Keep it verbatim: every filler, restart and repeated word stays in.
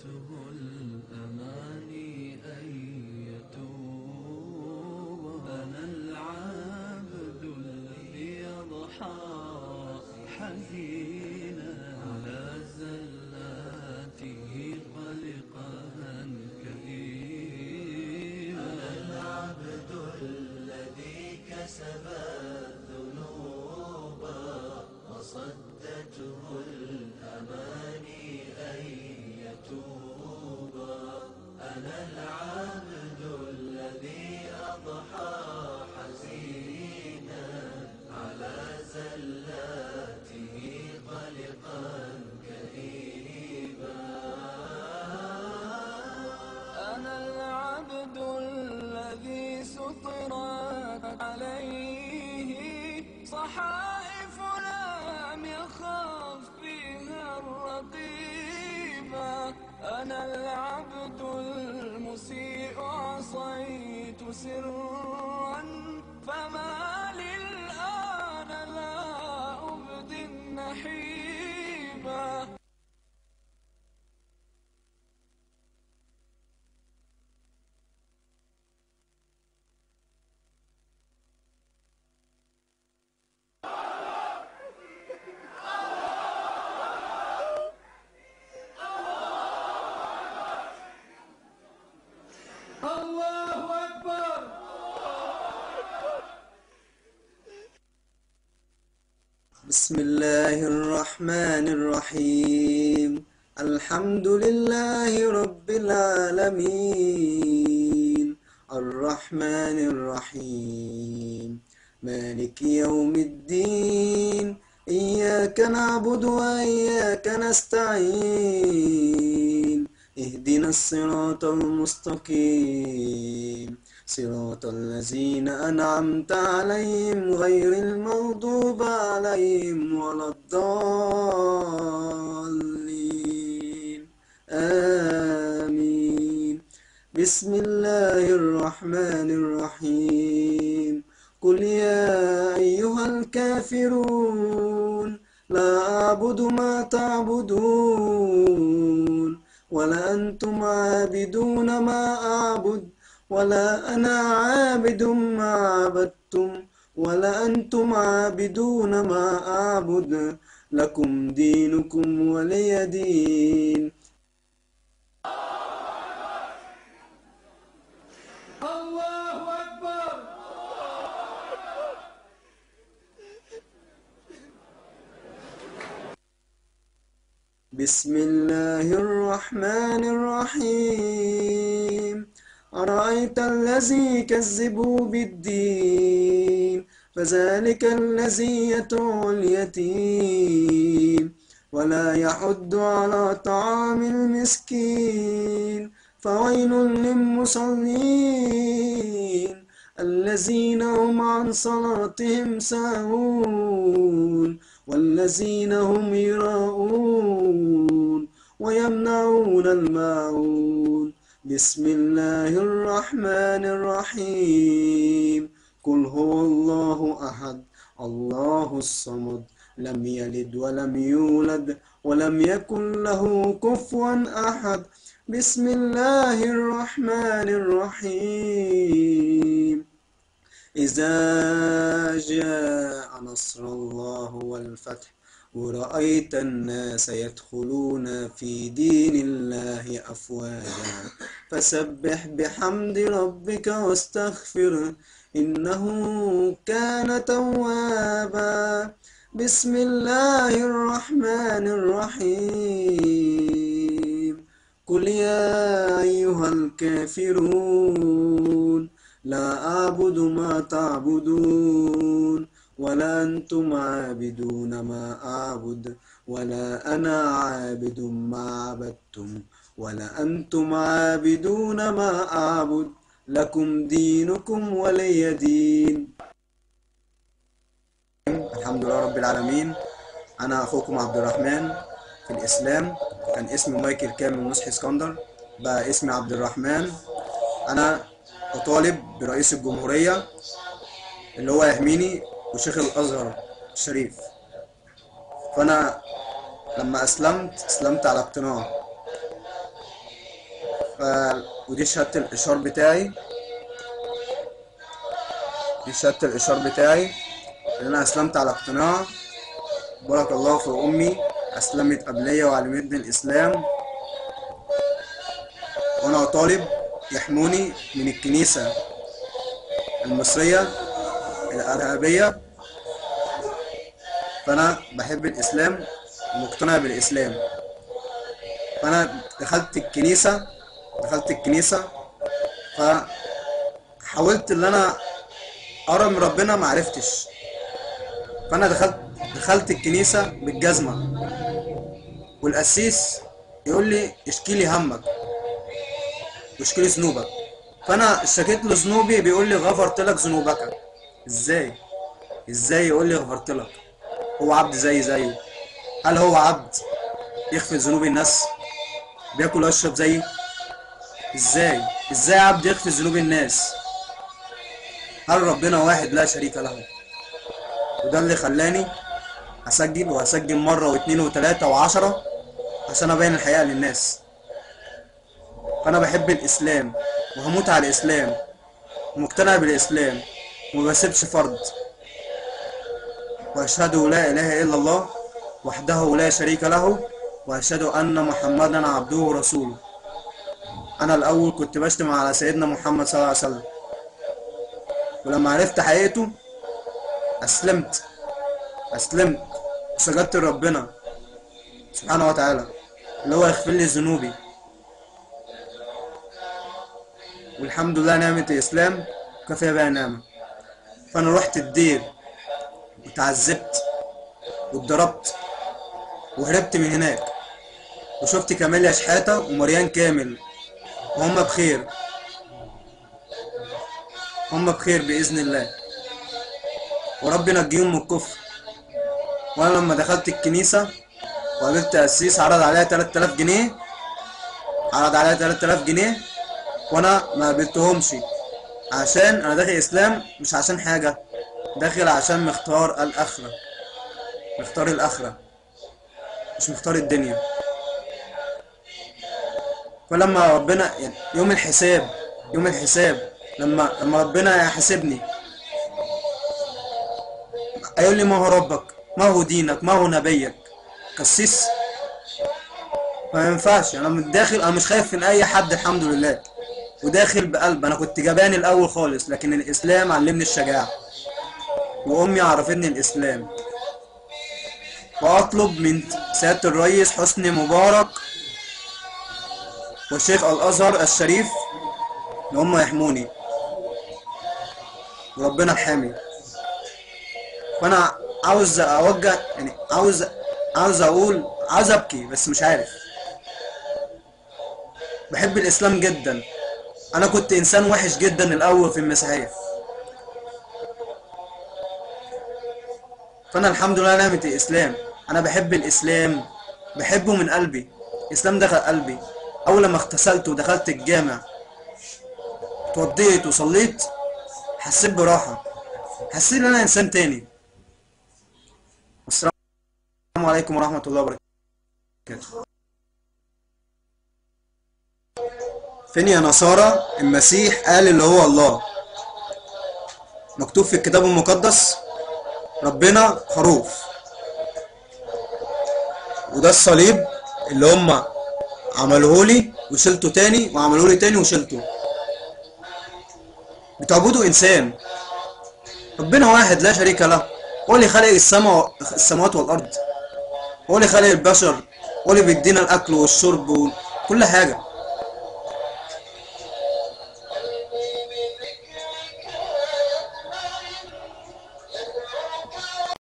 صدته الأماني أن يتوب. أنا العبد الذي يضحى حزينا على زلاته قلقا كئيبا. أنا العبد الذي كسب الذنوب وصدته الأماني أن يتوب. أنا العبد الذي أضحى حزينا على زلاته قلقا كئيبا. أنا العبد الذي سطرت عليه صحائف لم يخف فيها الرقيبة. أنا العبد المسيء عصيت سرا فما للآن لا أبدي النحيبة. الله أكبر. بسم الله الرحمن الرحيم. الحمد لله رب العالمين الرحمن الرحيم مالك يوم الدين. إياك نعبد وإياك نستعين. اهدنا الصراط المستقيم صراط الذين أنعمت عليهم غير المغضوب عليهم ولا الضالين آمين. بسم الله الرحمن الرحيم. قل يا أيها الكافرون لا أعبد ما تعبدون ولا أنتم عابدون ما أعبد ولا أنا عابد ما عبدتم ولا أنتم عابدون ما أعبد لكم دينكم ولي دين. الله أكبر. بسم الله الرحمن الرحيم. أرأيت الذي يكذب بالدين فذلك الذي يدعو اليتيم ولا يحض على طعام المسكين. فويل للمصلين الذين هم عن صلاتهم ساهون والذين هم يراءون ويمنعون الماعون. بسم الله الرحمن الرحيم. قل هو الله أحد الله الصمد لم يلد ولم يولد ولم يكن له كفوا أحد. بسم الله الرحمن الرحيم. إذا جاء نصر الله والفتح ورأيت الناس يدخلون في دين الله أفواجا فسبح بحمد ربك واستغفره إنه كان توابا. بسم الله الرحمن الرحيم. قل يا أيها الكافرون لا أعبد ما تعبدون ولا أنتم عابدون ما أعبد ولا أنا عابد ما عبدتم ولا أنتم عابدون ما أعبد لكم دينكم ولي دين. الحمد لله رب العالمين. أنا أخوكم عبد الرحمن في الإسلام. كان اسمي مايكل كامل نصحي اسكندر، بقى اسمي عبد الرحمن. أنا أطالب برئيس الجمهورية اللي هو يحميني وشيخ الأزهر الشريف. فأنا لما أسلمت أسلمت على اقتناع، ف... ودي شهادة الإشهار بتاعي، دي شهادة الإشهار بتاعي إن أنا أسلمت على اقتناع. بارك الله في أمي، أسلمت قبلية وعلمتني الإسلام، وأنا طالب يحموني من الكنيسة المصرية الإرهابية. فأنا بحب الإسلام ومقتنع بالإسلام. فأنا دخلت الكنيسة دخلت الكنيسة فحاولت إن أنا أقرب من ربنا، معرفتش. فأنا دخلت دخلت الكنيسة بالجزمة، والقسيس يقول لي اشكي لي همك واشكي لي ذنوبك. فأنا اشتكيت له ذنوبي، بيقول لي غفرت لك ذنوبك. إزاي؟ إزاي يقول لي غفرت لك؟ هو عبد زي زيه؟ هل هو عبد يغفر ذنوب الناس؟ بياكل ويشرب زيي؟ ازاي ازاي عبد يغفر ذنوب الناس؟ هل ربنا واحد لا شريك له؟ وده اللي خلاني اسجل، وهسجل مره واثنين وثلاثه وعشره عشان ابين الحقيقه للناس. فانا بحب الاسلام وهموت على الاسلام ومقتنع بالاسلام وما بسيبش فرد. واشهد لا اله الا الله وحده لا شريك له، واشهد ان محمدا عبده ورسوله. انا الاول كنت بشتم على سيدنا محمد صلى الله عليه وسلم، ولما عرفت حقيقته اسلمت اسلمت وسجدت لربنا سبحانه وتعالى اللي هو يغفر لي ذنوبي. والحمد لله نعمة الاسلام كفاية بها نعمة. فانا رحت الدير وتعذبت واتضربت وهربت من هناك، وشفت كاميليا شحاتة ومريان كامل، وهم بخير، هم بخير بإذن الله، وربنا ينجيهم من الكفر. وأنا لما دخلت الكنيسة وقابلت قسيس عرض عليا تلات آلاف جنيه عرض عليا تلات آلاف جنيه وأنا ما قابلتهمش، عشان أنا داخل إسلام مش عشان حاجة، داخل عشان مختار الآخرة، مختار الآخرة مش مختار الدنيا. فلما ربنا يعني يوم الحساب يوم الحساب لما لما ربنا يحاسبني هيقول لي ما هو ربك، ما هو دينك، ما هو نبيك؟ قسيس ما ينفعش. انا من الداخل انا مش خايف من اي حد الحمد لله، وداخل بقلب. انا كنت جبان الاول خالص، لكن الاسلام علمني الشجاعه، وامي عرفتني الاسلام. واطلب من سياده الرئيس حسني مبارك والشيخ الازهر الشريف ان هم يحموني، وربنا الحامي. فانا عاوز اوجه يعني عاوز عاوز اقول عاوز ابكي بس مش عارف. بحب الاسلام جدا. انا كنت انسان وحش جدا الاول في المسيحيه، فانا الحمد لله نعمة الاسلام. انا بحب الاسلام، بحبه من قلبي. الاسلام دخل قلبي. اول لما اغتسلت ودخلت الجامع اتوضيت وصليت حسيت براحه، حسيت ان انا انسان تاني. السلام عليكم ورحمه الله وبركاته. فين يا نصارى المسيح قال اللي هو الله؟ مكتوب في الكتاب المقدس ربنا خروف، وده الصليب اللي هم عملوه لي وشلته تاني، وعملوه لي تاني وشلته. بتعبدوا انسان. ربنا واحد لا شريك له، هو اللي خلق السماء السماوات والارض، هو اللي خلق البشر، هو اللي بيدينا الاكل والشرب وكل حاجه.